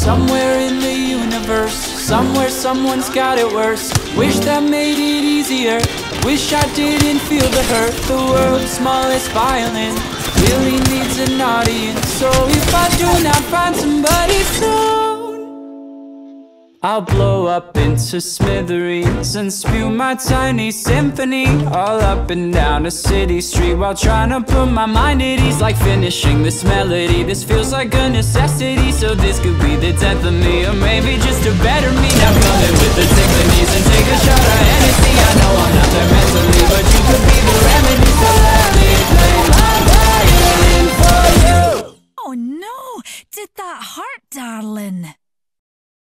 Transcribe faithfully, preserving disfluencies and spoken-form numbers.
Somewhere in the universe, somewhere someone's got it worse. Wish that made it easier, wish I didn't feel the hurt. The world's smallest violin really needs an audience. So if I do not find somebody soon, I'll blow up into smithereens and spew my tiny symphony all up and down a city street, while trying to put my mind at ease. Like finishing this melody, this feels like a necessity. So this could be the death of me, or maybe just a better me. Now come in with the symphonies and take a shot at